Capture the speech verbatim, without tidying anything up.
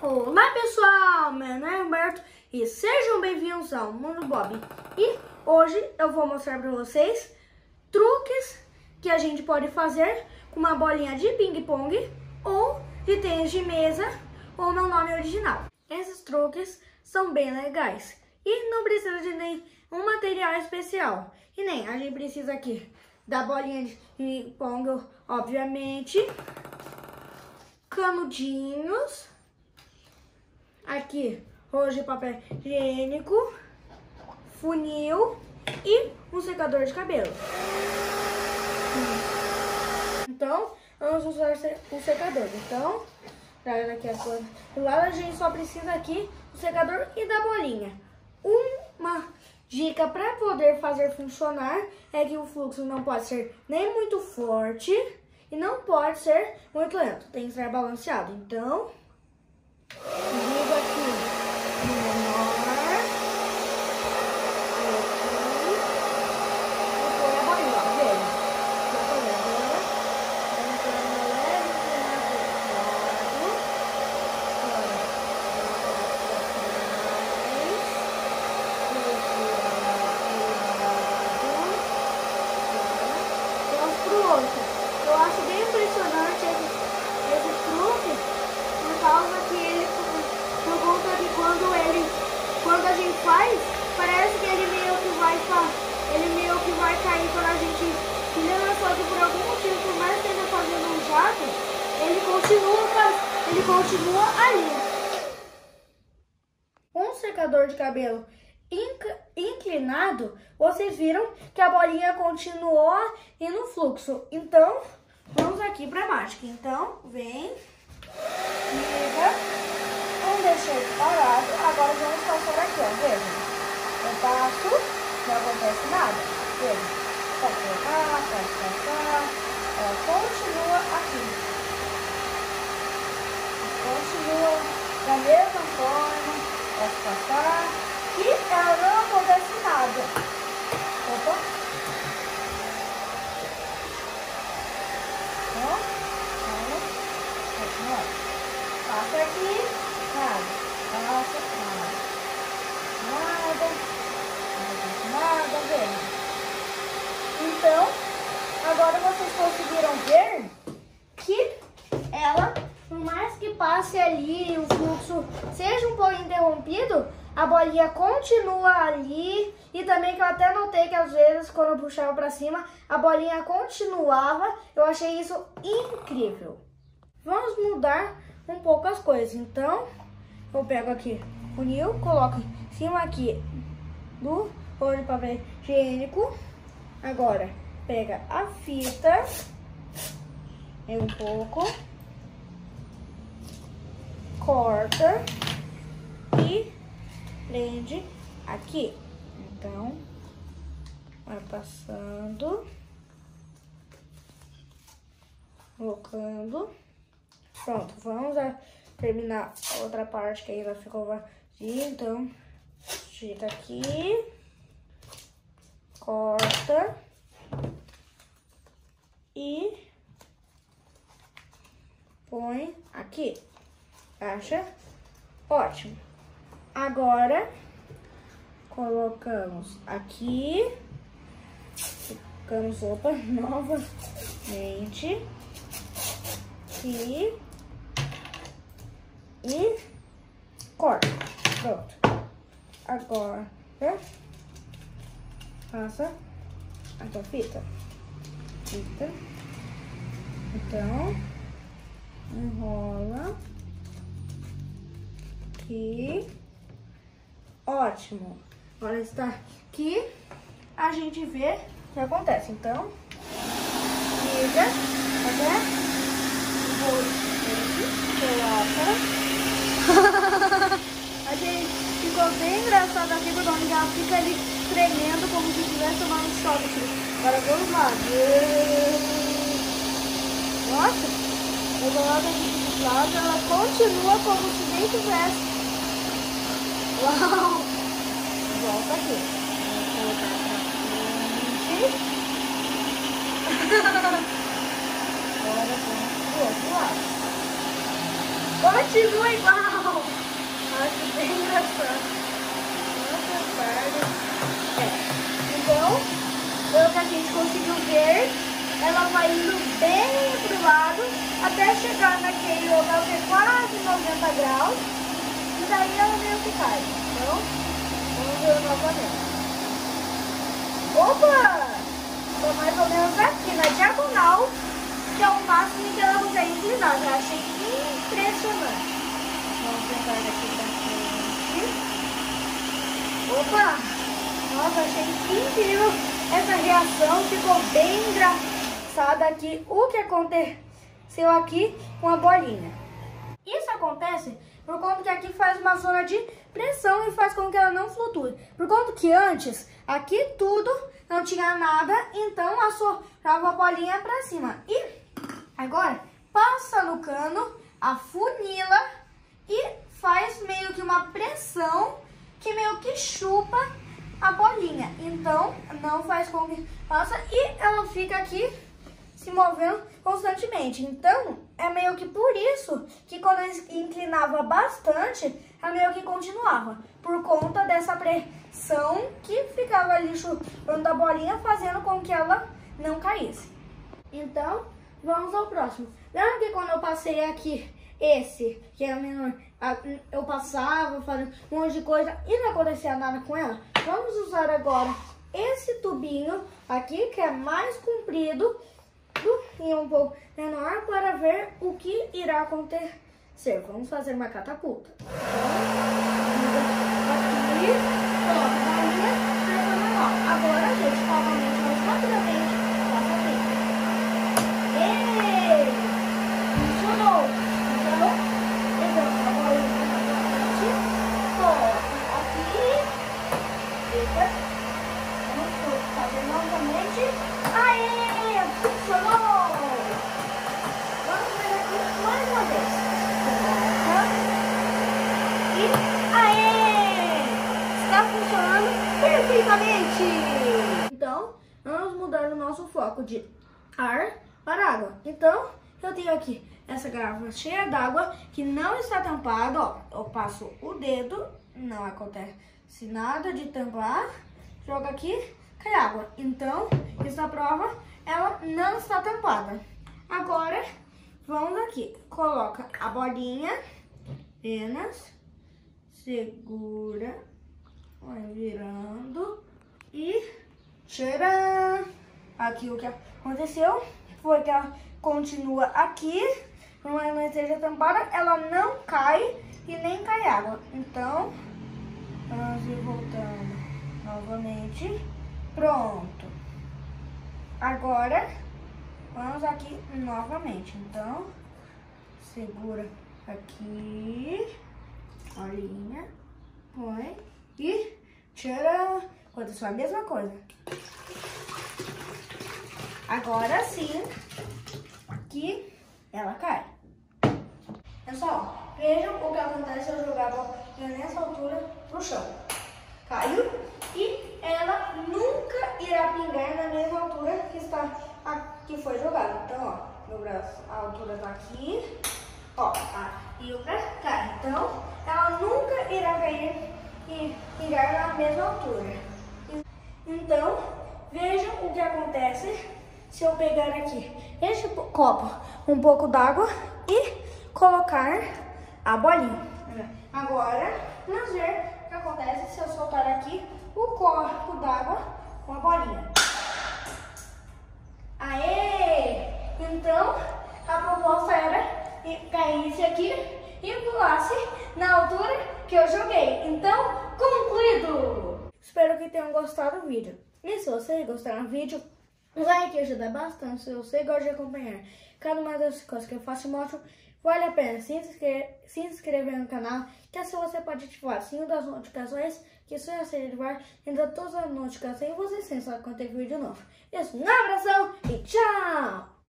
Olá pessoal, meu nome é Humberto e sejam bem-vindos ao Mundo Bob. E hoje eu vou mostrar para vocês truques que a gente pode fazer com uma bolinha de ping-pong ou de tênis de mesa ou meu nome original. Esses truques são bem legais e não precisa de nenhum material especial. E nem a gente precisa aqui da bolinha de ping-pong, obviamente, canudinhos, aqui rolos de papel higiênico, funil e um secador de cabelo. Então, vamos usar o secador. Então, traz aqui as coisas do lado, a gente só precisa aqui do secador e da bolinha. Uma dica para poder fazer funcionar é que o fluxo não pode ser nem muito forte e não pode ser muito lento. Tem que ser balanceado. Então, ligo aqui no menor. Eu acho bem impressionante esse, esse truque, por causa que ele, por conta de quando ele, quando a gente faz, parece que ele meio que vai, ele meio que vai cair quando a gente tira, só que por algum motivo, por mais que ele esteja fazendo um jato, ele continua, ele continua ali. Um secador de cabelo inclinado, vocês viram que a bolinha continuou e no fluxo. Então, vamos aqui para a mágica. Então, vem, liga, vamos deixar ele parado. Agora vamos passar aqui, ó, veja. Eu passo, não acontece nada. Veja, pode colocar, pode passar. Ela continua aqui. Continua da mesma forma, pode passar. E ela não acontece nada. Opa. Ó. Ó. Passa aqui. Nada. Passa. Nada. Nada. Nada. Vendo? Então, agora vocês conseguiram ver que ela, por mais que passe ali, o fluxo seja um pouco interrompido, a bolinha continua ali. E também que eu até notei que às vezes quando eu puxava pra cima, a bolinha continuava. Eu achei isso incrível. Vamos mudar um pouco as coisas. Então, eu pego aqui o funil, coloco em cima aqui do rolo de papel higiênico. Agora, pega a fita, é um pouco, corta e prende aqui. Então, vai passando, colocando. Pronto, vamos a terminar a outra parte que ainda ficou vazia. Então, estica aqui, corta e põe aqui. Acha? Ótimo. Agora, colocamos aqui, colocamos roupa novamente e, e corta. Pronto. Agora, passa a tua fita. Fita. Então, enrola aqui. Ótimo. Agora está aqui, a gente vê o que acontece. Então, liga, até coloca. A gente ficou bem engraçado aqui, porque o ela fica ali tremendo como se estivesse tomando um choque aqui. Agora vamos lá. Nossa, eu coloco aqui do lado, ela continua como se nem tivesse. Uau! Volta aqui. Vou colocar pra frente. Agora vamos pro outro lado. Continua igual. Acho bem engraçado. Nossa, tarde. É. Então, pelo que a gente conseguiu ver, ela vai indo bem pro lado até chegar naquele lugar que é quase noventa graus. E daí ela meio que cai. Então, vamos ver novamente. Opa! Tô mais ou menos aqui na diagonal, que é o máximo que ela consegue inclinar. Eu achei impressionante. Vamos tentar daqui pra frente. Opa! Nossa, achei incrível essa reação. Ficou bem engraçada aqui. O que aconteceu aqui com a bolinha? Isso acontece por conta que aqui faz uma zona de pressão e faz com que ela não flutue. Por conta que antes, aqui tudo não tinha nada, então assoprava a bolinha pra cima. E agora, passa no cano, afunila e faz meio que uma pressão que meio que chupa a bolinha. Então, não faz com que passa e ela fica aqui se movendo constantemente. Então, é meio que por isso que quando eu inclinava bastante, ela meio que continuava. Por conta dessa pressão que ficava ali chupando a bolinha, fazendo com que ela não caísse. Então, vamos ao próximo. Lembra que quando eu passei aqui, esse, que é o menor, eu passava, fazia um monte de coisa e não acontecia nada com ela? Vamos usar agora esse tubinho aqui, que é mais comprido e um pouco menor, para ver o que irá acontecer. Vamos fazer uma catapulta. Então, aqui, pronto, agora a gente novamente, mais rapidamente, passa aqui. Ei! Funcionou! Então, pegamos a bolinha aqui, aqui, eita, vamos fazer novamente. Aê! Funcionou! Vamos ver aqui mais uma vez. Coloca. E aê! Está funcionando perfeitamente! Então, vamos mudar o nosso foco de ar para água. Então, eu tenho aqui essa garrafa cheia d'água que não está tampada. Ó, eu passo o dedo, não acontece nada de tampar. Joga aqui, cai água. Então, essa prova, ela não está tampada. Agora, vamos aqui. Coloca a bolinha, apenas, segura, vai virando e tcharam! Aqui o que aconteceu foi que ela continua aqui, não ela não esteja tampada, ela não cai e nem cai água. Então, vamos ir voltando novamente. Pronto. Agora, vamos aqui novamente. Então, segura aqui, bolinha, põe e tcharam! Aconteceu a mesma coisa. Agora sim, aqui ela cai. Pessoal, vejam o que acontece se eu jogar a bola nessa altura pro chão. Caiu e ela nunca irá pingar na mesma altura que está aqui foi jogado. Então, ó, meu braço, a altura tá aqui, ó, e o braço cai. Então, ela nunca irá cair e pingar na mesma altura. Então, vejam o que acontece se eu pegar aqui este copo, um pouco d'água e colocar a bolinha. Agora, vamos ver o que acontece se eu soltar aqui o copo d'água com a bolinha. Aê! Então, a proposta era que caísse aqui e pulasse na altura que eu joguei. Então, concluído! Espero que tenham gostado do vídeo. E se vocês gostaram do vídeo, o like ajuda bastante. Se você gosta de acompanhar cada uma das coisas que eu faço, mostro, vale a pena se inscrever, se inscrever no canal, que assim você pode ativar o sininho das notificações, que isso é ser ativar ainda todas as notificações e você sempre sabe quando tem vídeo novo. Isso, um abração e tchau!